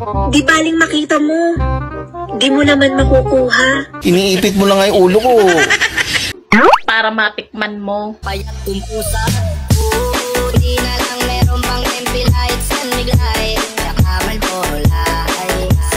Di baling makita mo. Di mo naman makukuha. Iniipit mo lang nga yung ulo ko. Para matikman mo. Payak kumpusa. Di na lang meron pang temple lights and miglay. Saka malbolay.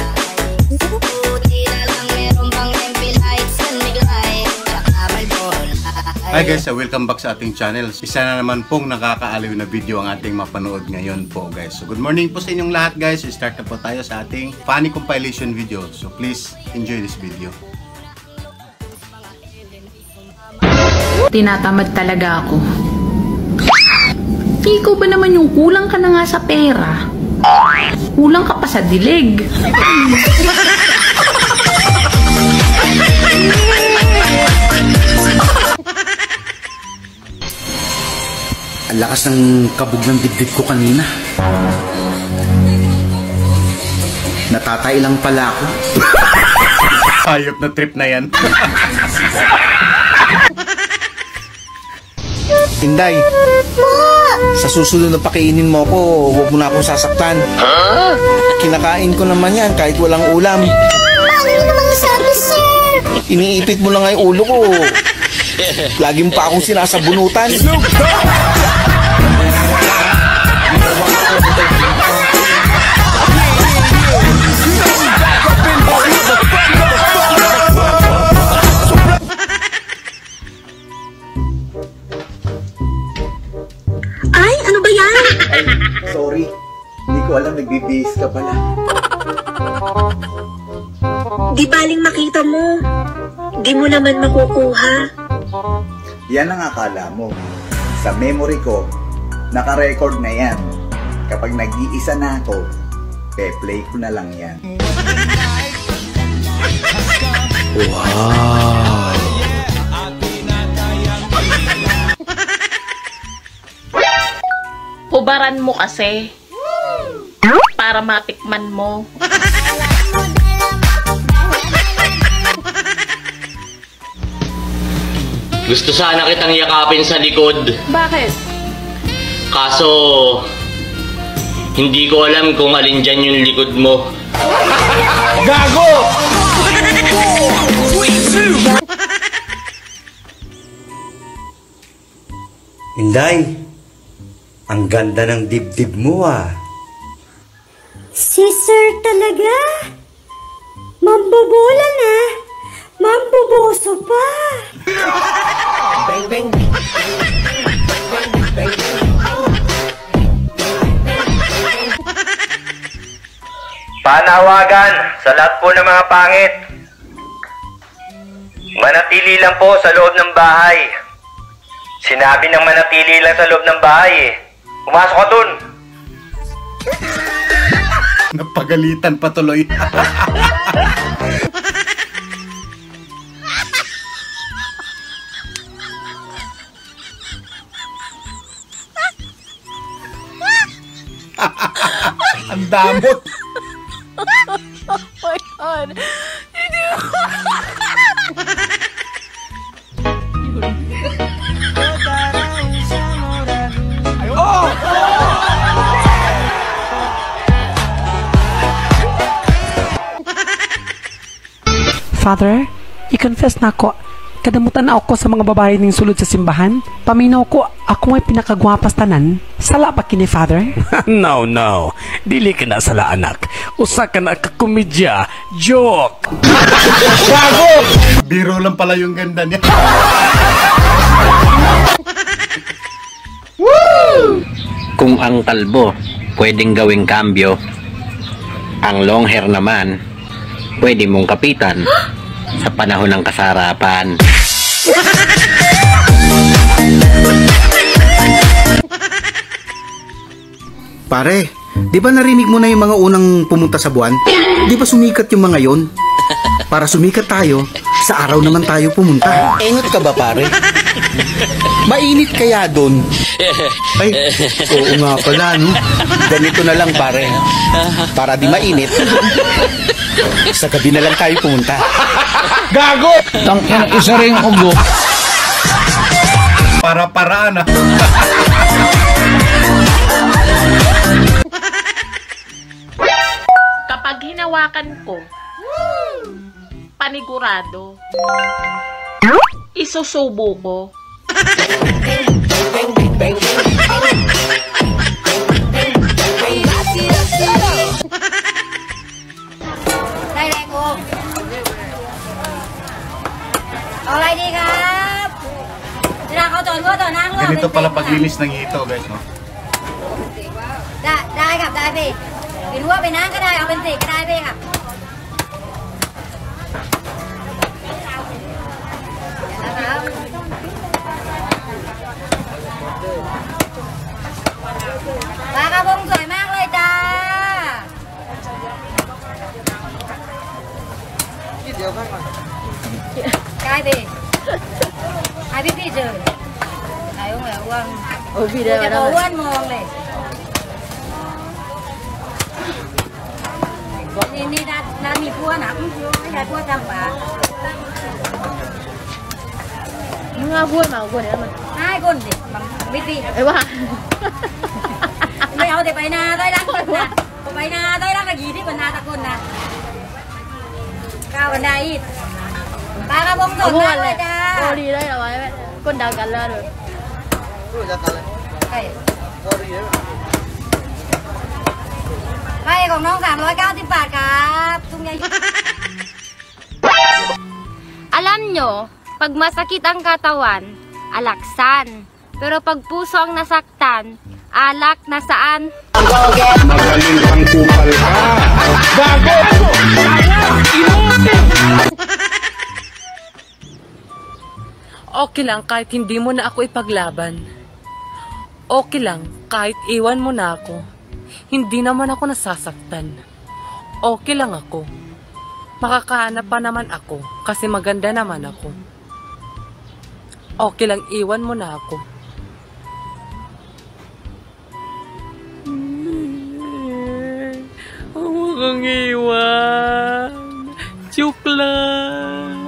Di na lang meron pang temple lights and miglay. Saka malbolay. Hi guys, welcome back sa ating channel. Isa na naman pong nakakaaliw na video ang ating mapanood ngayon po guys. So good morning po sa inyong lahat guys. Start na po tayo sa ating funny compilation video. So please enjoy this video. Tinatamad talaga ako. Ikaw ba naman yung kulang ka na nga sa pera? Kulang ka pa sa dilig. Ang lakas ng kabog ng dibdib ko kanina. Natatay lang pala ako. Hayop na trip na yan. Inday, sa susunod na pakainin mo ako, huwag mo na akong sasaktan. Kinakain ko naman yan kahit walang ulam. Paano yun naman sabi, sir? Iniipit mo lang nga yung ulo ko. Lagi mo pa akong sinasabunutan. Ay, ano ba yan? Sorry, hindi ko alam nagbibihis ka pala. Di baling makita mo. Di mo naman makukuha. Yan ang akala mo. Sa memory ko, naka-record na yan. Kapag nag-iisa na ako, pe-play ko na lang yan. Wow! Hubaran mo kasi. Para matikman mo. Gusto sana kitang yakapin sa likod. Bakit? Kaso, hindi ko alam kung alin dyan yung likod mo. Gago! Inday, ang ganda ng dibdib mo ah. Si sir talaga? Mambobola na. Mamboboso pa. Panawagan sa lahat po ng mga pangit. Manatili lang po sa loob ng bahay. Sinabi ng manatili lang sa loob ng bahay eh. Pumasok ka dun. Napagalitan pa tuloy. Ang damot. Oh my God. Father, i-confess na ako. Kadamutan na ako sa mga babae ning sulod sa simbahan. Paminaw ko, ako may pinakagwapas tanan. Sala pa kini, Father? No. Dili ka na sala, anak. Usa ka na kakomedya. Joke! Gago! Biro lang pala yung ganda niya. Kung ang kalbo pwedeng gawing kambyo, ang long hair naman pwede mong kapitan sa panahon ng kasarapan. Pare, di ba narinig mo na yung mga unang pumunta sa buwan? Di ba sumikat yung mga yon? Para sumikat tayo, sa araw naman tayo pumunta. Engot ka ba, pare? Mainit kaya doon? Ay, oo nga pala, no? Ganito na lang, pare. Para di mainit, sa gabi na lang tayo pumunta. Gago! Tangina, isa ring ugo. Para-paraan ah. Kapag Pag hinawakan ko, panigurado, isusubo ko. Okay, di kap. Sinakaw mo to, nang Ganito pala paglinis ng hito, guys, no? ได้ครับได้พี่ปิดหัวไปน้ำก็ได้เอาเป็นสีก็ได้พี่ครับปลากระพงสวยมากเลยจ้าใกล้พี่ให้พี่เจอไหนว่าไงว่างโอ้พี่เดินจะอ้วนมองเลยนี่ด้านมีพัวหนักไม่ใช่พัวจังปะมึงเอาพัวมาพัวเนี่ยมันให้คนดิมันไม่ตีไอ้ว่าไม่เอาแต่ไปนาได้รักคนนะไปนาได้รักกะยีที่คนนาตะคนนะก้าวกันได้อีกปลากระพงสดมากเลยจ้าโอ้ดีได้เอาไว้คนดังกันแล้วเลยไข่ของน้อง390 บาทครับทุ่งใหญ่ Alam nyo, pag masakit ang katawan, alaksan. Pero pag puso ang nasaktan, alak na saan? Magaling kang kupal ka. Bago! Okay lang kahit hindi mo na ako ipaglaban. Okay lang kahit iwan mo na ako. Hindi naman ako nasasaktan. Okay lang ako. Makakahanap pa naman ako kasi maganda naman ako. Okay lang iwan mo na ako. Huwag kang iwan. Joke lang.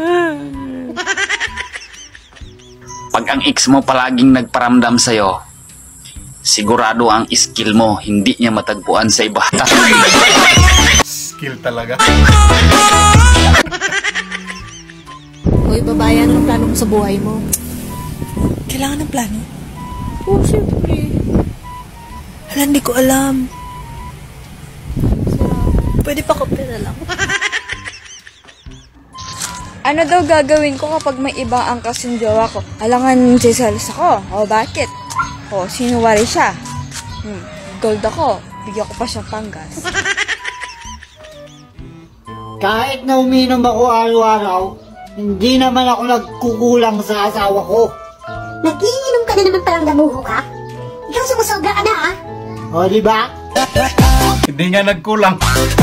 Pag ang ex mo palaging nagparamdam sa'yo, sigurado ang skill mo hindi niya matagpuan sa iba. Skill talaga. Hoy, babae, ano ang plano mo sa buhay mo? Kailangan ng plano? Oo, siyempre. Hala, hindi ko alam. Pwede pa kapira lang. Ano daw gagawin ko kapag may ibang angkas yung jowa ko? Alangan sisalis ako. O bakit? O sinuwari siya. Gold ako. Bigyan ko pa siyang panggas. Kahit na uminom ako araw-araw, hindi naman ako nagkukulang sa asawa ko. Nagiinom ka na naman palang damuho ka? Ikaw sumusobra ka na, ha? O, diba? Hindi nga nagkulang.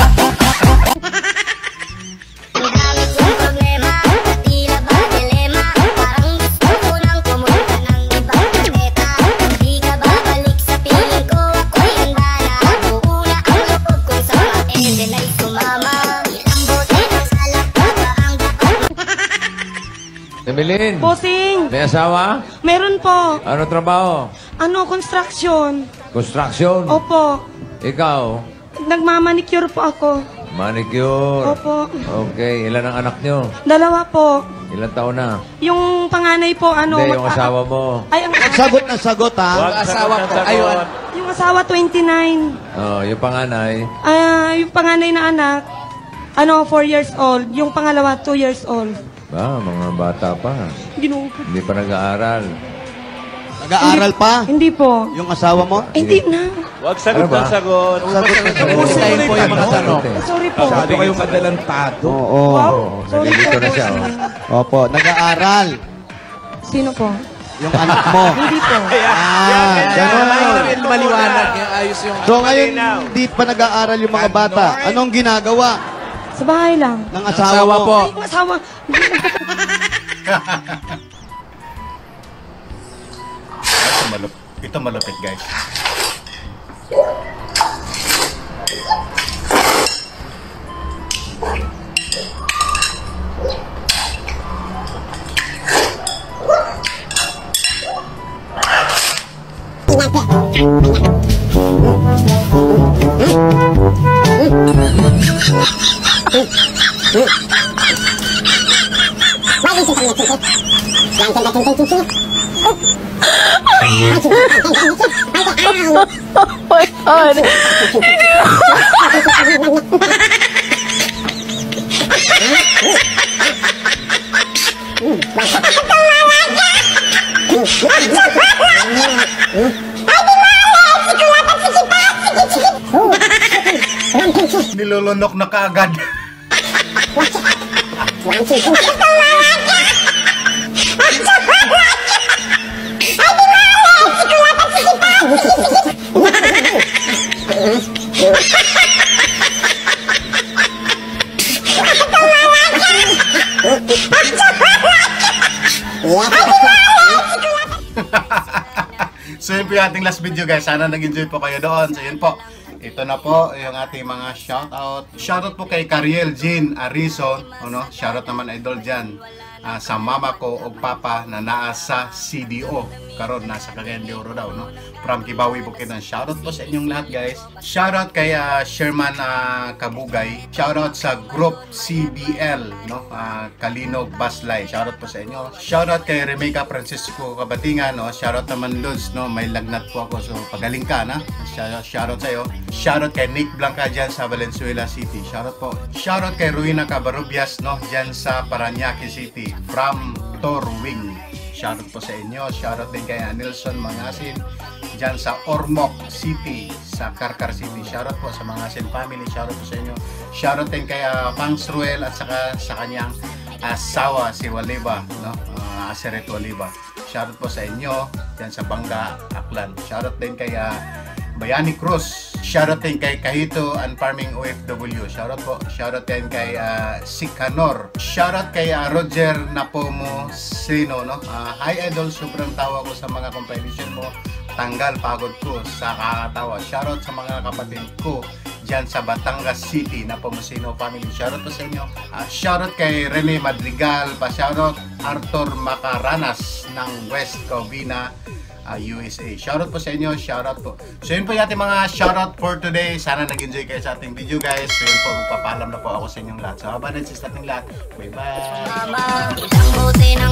Emeline! Bossing! May asawa? Meron po. Ano trabaho? Ano, construction. Construction? Opo. Ikaw? Nagmamanicure po ako. Manicure? Opo. Okay, ilan ang anak nyo? 2 po. Ilan taon na? Yung panganay po, ano... Hindi, yung asawa mo. Ay, ang... Sagot na sagot, ha? Yung asawa ko. Ayun. Yung asawa, 29. Oh, yung panganay. Yung panganay na anak, 4 years old. Yung pangalawa, 2 years old. Mga bata pa. Ginuupot. Hindi pa nag-aaral. Nag-aaral pa? Hindi po. Yung asawa mo? Hindi na. Huwag sagot na sagot. Sagot po yung mga tanong. Sorry po. Sabi kayong madalantado. Oo. Wow. Sorry Nalilito po. na siya. Opo, nag-aaral. Sino po? Yung anak mo. Hindi po. Ganon. Maliwanag. Ayos yung... So ngayon, hindi pa nag-aaral yung mga bata. Anong ginagawa? Sa bahay lang. Ng asawa mo? po. Ay, yung asawa. Ito malupit, guys. Oh my God. Nilulunok na kaagad. So yun po yung ating last video guys. Sana nag-enjoy po kayo doon. So yun po. Ito na po yung ating mga shoutout. Shoutout po kay Cariel Jean Arison. Ano? Shoutout naman idol dyan. Sa mama ko o papa na naa sa CDO. Karon nasa Cagayan de Oro daw, no? From Kibawi Bukidnon. Shoutout po sa inyong lahat guys. Shoutout kay Sherman Kabugay. Shoutout sa group CBL, no? Kalinog Baslay. Shoutout po sa inyo. Shoutout kay Remeka Francisco Kabatingan, no? Shoutout naman Lods, no? May lagnat po ako, so pagaling ka na. Shoutout sa iyo. Shoutout kay Nick Blanca dyan sa Valenzuela City. Shoutout po. Shoutout kay Ruina Cabarubias, no? Dyan sa Parañaque City. From Torwing. Shoutout po sa inyo. Shoutout din kay Nilson Mangasin dyan sa Ormoc City, sa Karkar City. Shoutout po sa Mangasin family. Shoutout po sa inyo. Shoutout din kay Pangs Ruel at saka sa kanyang asawa si Waliba, no? Aseret Waliba. Shoutout po sa inyo dyan sa Bangga, Aklan. Shoutout din kay Bayani Cruz. Shoutout din kay Kahito and Farming OFW. Shoutout po. Shoutout din kay Sikanor. Shoutout kay Roger Napomo Sino, no? Hi idol, sobrang tawa ko sa mga compilation mo. Tanggal pagod ko sa kakatawa. Shoutout sa mga kapatid ko dyan sa Batangas City, Napomuceno family. Shoutout po sa inyo. Shoutout kay Rene Madrigal. Pa-shoutout Arthur Macaranas ng West Covina, USA. Shoutout po sa inyo. Shoutout po. So yun po yung ating mga shoutout for today. Sana nag-enjoy kayo sa ating video guys. So yun po, magpapaalam na po ako sa inyong lahat. So haba na sa ating lahat. Bye bye!